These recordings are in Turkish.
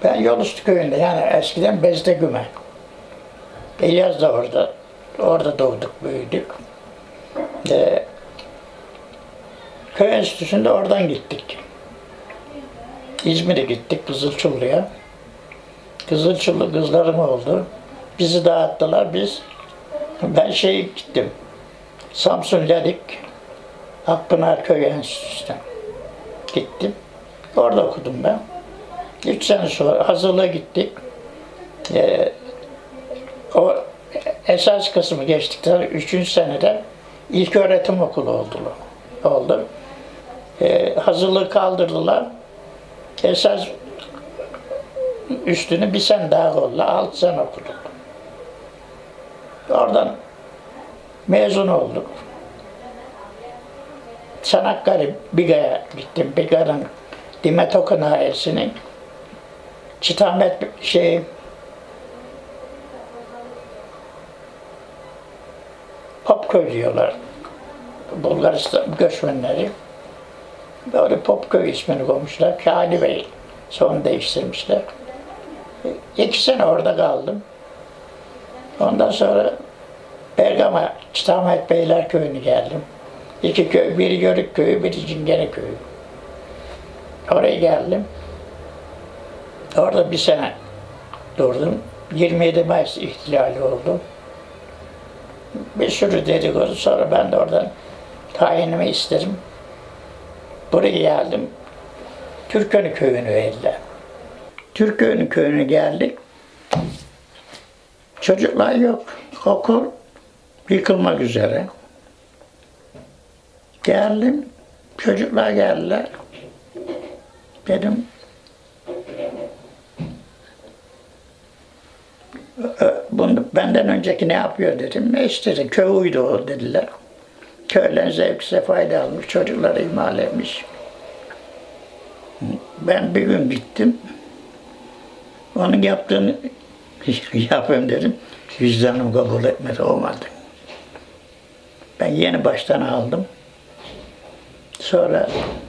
Ben Yolüstü köyünde, yani eskiden Bezdegüme. İlyas da orada. Orada doğduk, büyüdük. Ee, Köy enstitüsünde oradan gittik. İzmir'e gittik, Kızılçullu'ya. Kızılçullu kızlarım oldu. Bizi dağıttılar, ben gittim. Samsun Lerik, Akpınar Köy Enstitüsü'ne gittim. Orada okudum ben. 3 sene sonra hazırlığa gittik. O esas kısmı geçtikten 3. senede ilköğretim okulu oldu. Hazırlığı kaldırdılar. Esas üstünü bir sene daha oldu. 6 sene okuduk. Oradan mezun olduk. Çanakkale Biga'ya gittim. Biga'nın Dimet Okanayesi'nin Çitamet Popköy diyorlar. Bulgaristan göçmenleri. Böyle Popköy ismini koymuşlar. Kâli Bey. Sonra değiştirmişler. 2 sene orada kaldım. Ondan sonra Bergama, Çitamet Beyler Köyü'ne geldim. 2 köy, biri Yörük Köyü, biri Cingene Köyü. Oraya geldim. Orada 1 sene durdum. 27 Mayıs ihtilali oldu. Bir sürü dedikodu, sonra ben de oradan tayinimi isterim. Buraya geldim. Türkönü Köyü'nü verdiler. Türkönü Köyü'ne geldik. Çocuklar yok. Okul yıkılmak üzere. Geldim. Çocuklar geldiler. Dedim bunu benden önceki ne yapıyor dedim. İşte köy uydu o dediler. Köyden zevk sefayla almış, çocukları ihmal etmiş. Ben bir gün gittim. Onun yaptığını yapayım dedim. Vicdanım kabul etmedi, olmadı. Ben yeni baştan aldım. Sonra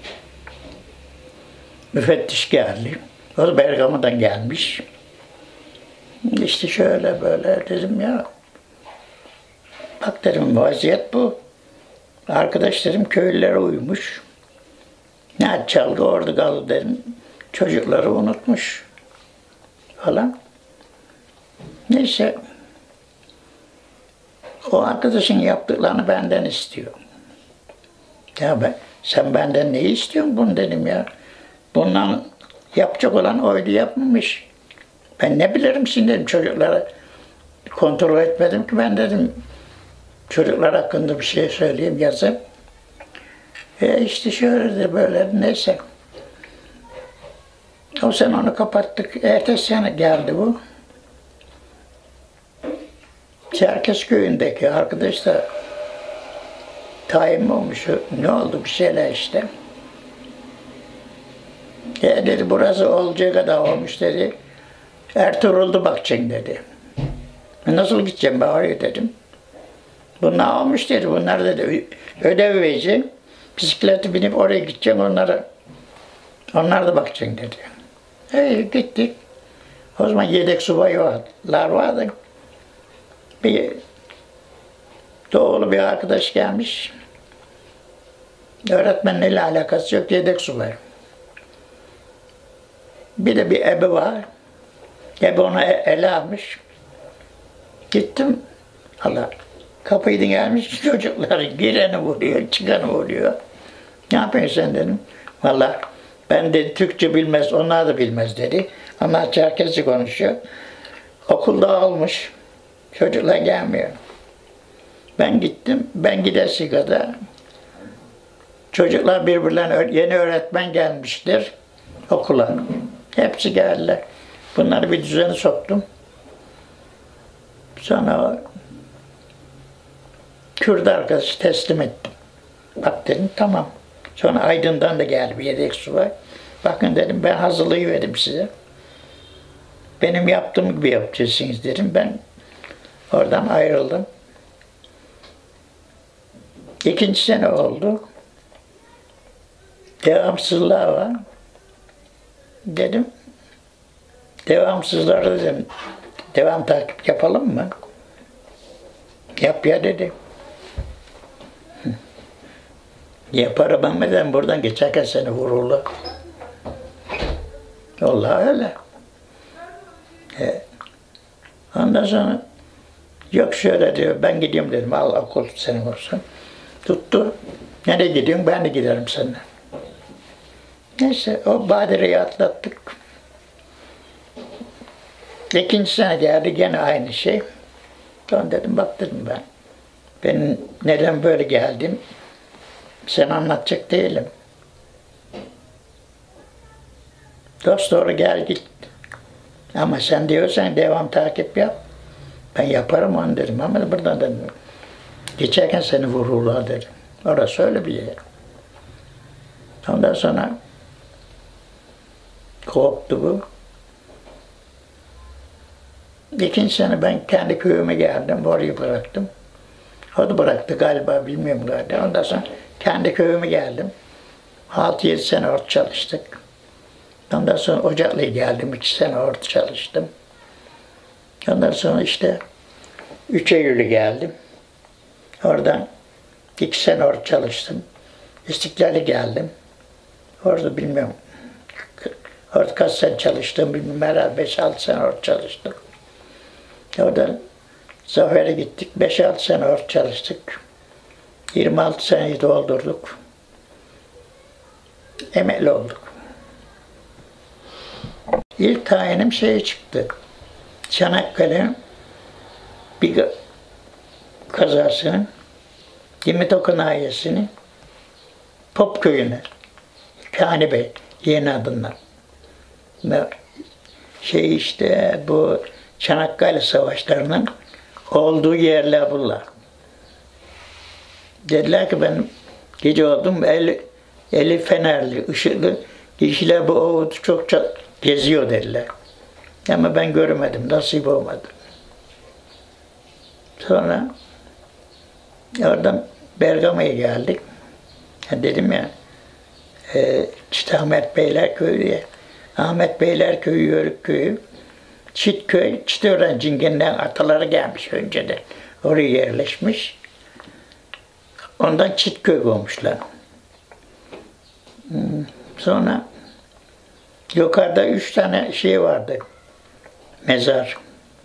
müfettiş geldi. O da Bergama'dan gelmiş. İşte şöyle böyle dedim ya. Bak dedim, vaziyet bu. Arkadaş dedim, köylülere uymuş. Ne çaldı orada kaldı dedim. Çocukları unutmuş falan. Neyse. O arkadaşın yaptıklarını benden istiyor. Ya sen benden ne istiyorsun bunu dedim ya. Bundan yapacak olan oydu yapmamış. Ben ne bilirim şimdi dedim, çocuklara kontrol etmedim ki ben dedim. Çocuklar hakkında bir şey söyleyeyim, yazayım. İşte şöyle de böyle, neyse. O sene onu kapattık. Ertesi sene geldi bu. Çerkezköy'ündeki arkadaş da tayin olmuş. Ne oldu bir şeyler işte. Dedi burası olacağı kadar olmuş dedi. Ertuğrul'da bakacaksın dedi. Nasıl gideceğim ben oraya dedim. Bunlar olmuş dedi. Bunlar dedi ödev vereceksin. Bisikleti binip oraya gideceksin, onlar da bakacaksın dedi. Gittik. O zaman yedek subaylar vardı. Bir doğulu bir arkadaş gelmiş. Öğretmenle alakası yok, yedek subay. Bir de bir ebe var. Ebe onu ele almış. Gittim. Allah. Kapıyı gelmiş, çocuklar gireni vuruyor, çıkanı vuruyor. Ne yapıyorsun sen dedim. Vallahi ben de Türkçe bilmez, onlar da bilmez dedi. Onlar Çerkezce konuşuyor. Okulda olmuş. Çocuklar gelmiyor. Ben gittim, ben gidesi kadar. Çocuklar birbirlerine, yeni öğretmen gelmiştir okula. Hepsi geldiler. Bunları bir düzene soktum. Sonra Kürt arkadaşı teslim ettim. Bak dedim, tamam. Sonra Aydın'dan da geldi bir yedek subay. Bakın dedim, ben hazırlığı verdim size. Benim yaptığım gibi yapacaksınız dedim. Ben oradan ayrıldım. 2. sene oldu. Devamsızlığa var. Dedim, Devamsızları dedim, devam takip yapalım mı? Yap ya dedi. Yaparım ama dedim, buradan geçerken seni vururlar. Vallahi öyle. Ondan sonra yok şöyle diyor, ben gidiyorum dedim, al okul senin olsun. Tuttu. Nereye gidiyorsun? Ben de giderim seninle. Neyse o badireyi atlattık. İkinci sene geldi gene aynı şey. Ben dedim bak dedim ben neden böyle geldim sen anlatacak değilim. Dost doğru gel git. Ama sen diyorsan devam takip yap. Ben yaparım onu dedim ama buradan dedim. Geçerken seni vururlar dedim. Orası öyle bir yer. Ondan sonra koptu bu. İkinci sene ben kendi köyüme geldim, orayı bıraktım. O da bıraktı galiba, bilmiyorum galiba. Ondan sonra kendi köyüme geldim. 6-7 sene orada çalıştık. Ondan sonra Ocaklı'ya geldim, 2 sene orada çalıştım. Ondan sonra işte 3 Eylül'e geldim. Oradan 2 sene orada çalıştım. İstiklal'e geldim. Orada bilmiyorum, orada kaç sene çalıştım bilmiyorum, herhalde 5-6 sene orada çalıştım. Oradan Zafer'e gittik, 5-6 sene orada çalıştık. 26 seneyi doldurduk. Emekli olduk. İlk tayinim çıktı. Çanakkale bir kazasının Dimitoku nahiyesini Popköy'üne Kani Bey yeni adından. İşte bu Çanakkale Savaşları'nın olduğu yerler bunlar. Dediler ki ben gece oldum, eli fenerli, ışıklı kişiler bu ovu çok geziyor dediler. Ama ben göremedim, nasip olmadı. Sonra oradan Bergama'ya geldik. Dedim ya, işte Ahmet Beyler Köyü diye. Ahmet Beyler Köyü, Yörük Köyü. Çitköy, Çitören Cingen'den ataları gelmiş önceden. Oraya yerleşmiş. Ondan Çitköy olmuşlar. Sonra yukarıda 3 tane vardı. Mezar.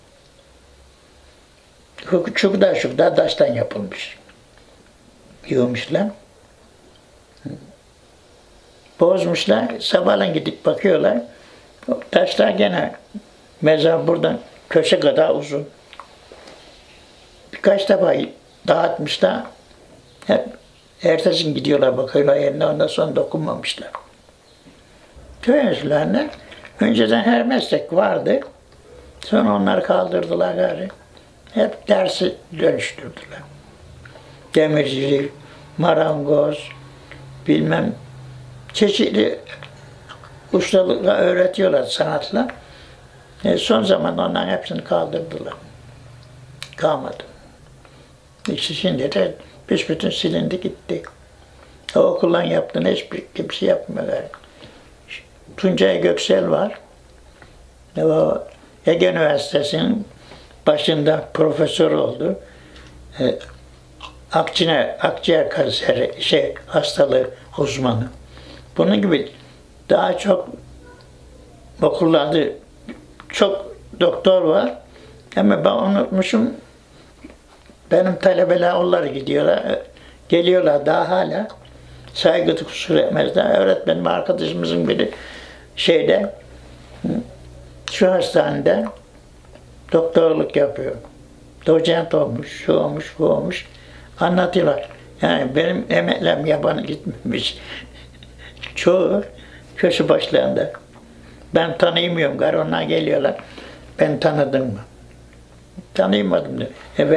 Şurada taştan yapılmış. Yığmışlar. Bozmuşlar. Sabahleyin gidip bakıyorlar. Taşlar gene mezar buradan köşe kadar uzun. Birkaç defa dağıtmışlar. Hep ertesi gün gidiyorlar bakıyorlar yerine, ondan sonra dokunmamışlar. Köy enstitülerine önceden her meslek vardı. Sonra onları kaldırdılar gari. Hep dersi dönüştürdüler. Demircilik, marangoz, bilmem çeşitli ustalıkla öğretiyorlar, sanatla. Son zamanda onların hepsini kaldırdılar. Kalmadı. İşte şimdi de büsbütün silindi gitti. O okuldan yaptığını hiçbir kimse yapmıyor. Tuncay Göksel var. O Ege Üniversitesi'nin başında profesör oldu. Akciğer kanseri hastalığı uzmanı. Bunun gibi daha çok okullarda çok doktor var. Ama ben unutmuşum. Benim talebeler onlara geliyorlar daha hala. Saygı kusur etmezler. Öğretmenim arkadaşımızın biri şu hastanede doktorluk yapıyor. Doçent olmuş, şu olmuş, bu olmuş. Anlatıyorlar. Yani benim emeklerim yabanı gitmemiş. Çoğu köşe başlarında. Ben tanıyamıyorum gari, onlar geliyorlar. Ben tanıdın mı? Tanıyamadım diyor.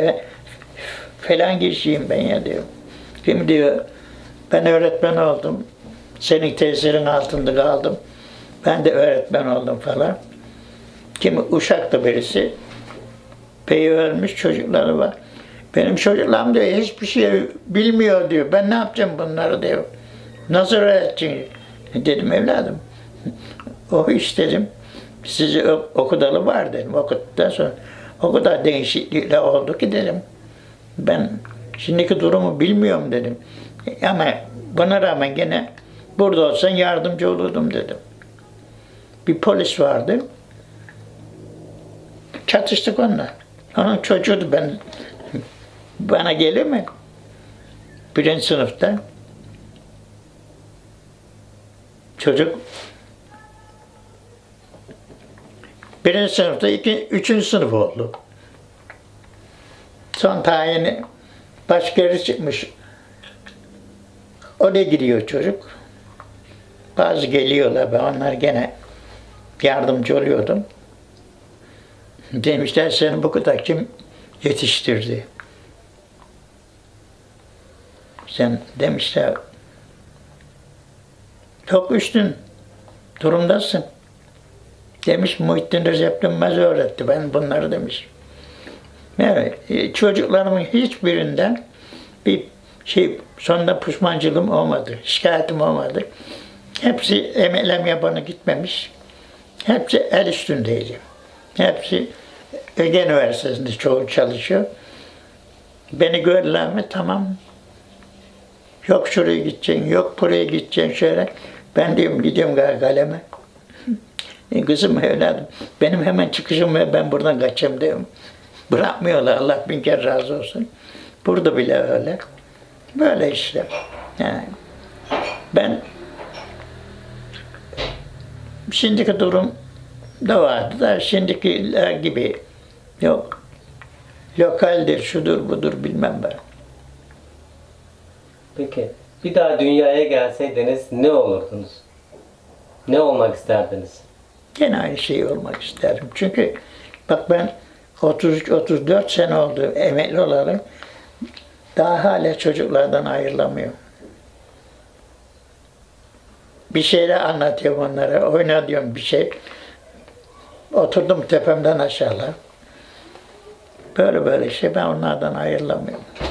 Falan kişiyim ben ya diyor. Kim diyor, ben öğretmen oldum. Senin tesirin altında kaldım. Ben de öğretmen oldum falan. Kimi Uşak'ta birisi. Beyi ölmüş, çocukları var. Benim çocuklarım diyor hiçbir şey bilmiyor diyor. Ben ne yapacağım bunları diyor. Nasıl öğreteceğim? Dedim evladım. O iş dedim. Sizi okutalı var dedim. Okuttuktan sonra o kadar değişiklikle oldu ki dedim. Ben şimdiki durumu bilmiyorum dedim. Ama buna rağmen gene burada olsan yardımcı olurdum dedim. Bir polis vardı. Çatıştık onunla. Onun çocuğuydu ben. Bana geliyor mu? Birinci sınıfta. Çocuk birinci sınıfta üçüncü sınıf oldu. Son tayini başka yere çıkmış. Oraya gidiyor çocuk. Bazı geliyorlar, ben onlar gene yardımcı oluyordum. Demişler seni bu kadar kim yetiştirdi? Sen demişler çok üstün durumdasın. Demiş Muhittin Recep Dönmez öğretti ben bunları demiş. Yani çocuklarımın hiçbirinden bir sonunda pişmancılığım olmadı, şikayetim olmadı. Hepsi emeklem yabanı gitmemiş. Hepsi el üstündeydi. Hepsi Ege Üniversitesi'nde çoğu çalışıyor. Beni gördüler mi tamam. Yok şuraya gideceksin, yok buraya gideceksin şöyle. Ben diyorum gidiyorum kaleme. Kızım evladım benim hemen çıkışım ve ben buradan kaçayım diyorum. Bırakmıyorlar Allah bin kere razı olsun. Burada bile öyle. Böyle işte. Yani ben şimdiki durum da vardı da şimdikiler gibi yok. Lokaldir, şudur budur bilmem ben. Peki bir daha dünyaya gelseydiniz ne olurdunuz? Ne olmak isterdiniz? Gene aynı şey olmak isterim. Çünkü bak ben 33-34 sene oldu emekli olarak. Daha hala çocuklardan ayrılamıyorum. Bir şeyler anlatıyorum onlara. Oyna diyorum bir şey. Oturdum tepemden aşağılar. Böyle işte ben onlardan ayrılamıyorum.